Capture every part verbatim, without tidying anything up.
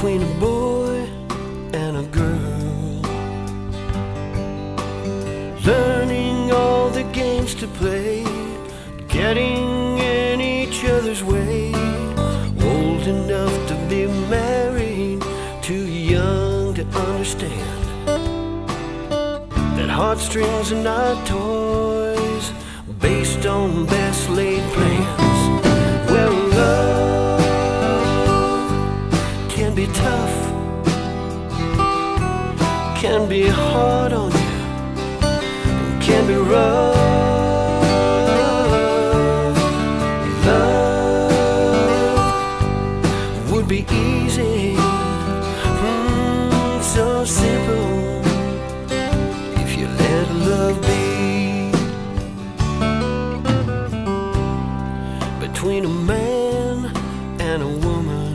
between a boy and a girl, learning all the games to play, getting in each other's way, old enough to be married, too young to understand that heartstrings are not toys based on best laid plans. Well, love can be tough, can be hard on you, can be rough. Love would be easy, mm, so simple, if you let love be. Between a man and a woman,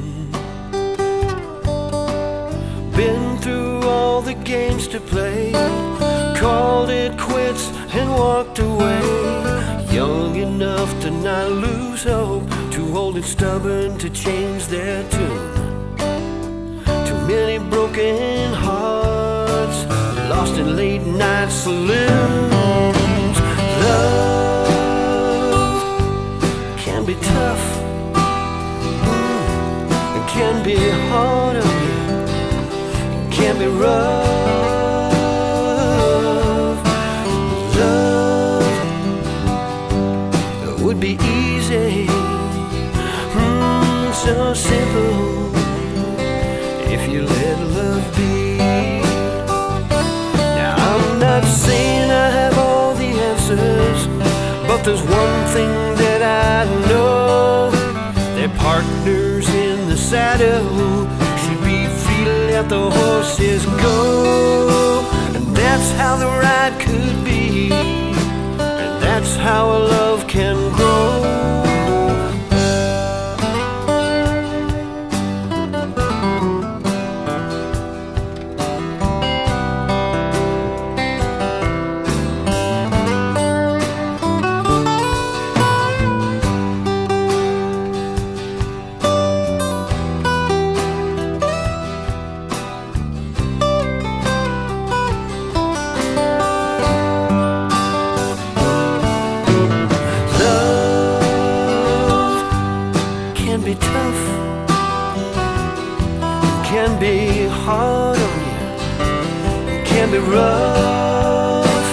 been through all the games to play, called it quits and walked away, young enough to not lose hope, too old and stubborn to change their tune. Too many broken hearts lost in late night saloons. Love can be tough, it can be hard on you, it can be rough. Love would be easy, mm, so simple, if you let love be. Now I'm not saying I have all the answers, but there's one thing that I know, they're partners in the saddle, should be free to let the horses go. And that's how the ride could be, and that's how a love can grow. Be tough, can be hard on you, can be rough.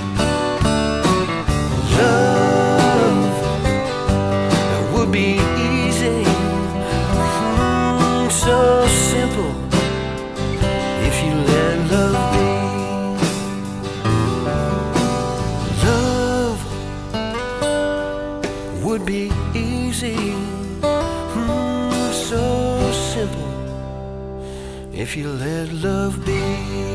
Love would be easy, mm, so simple, if you let love be. Love would be easy, so simple, if you let love be.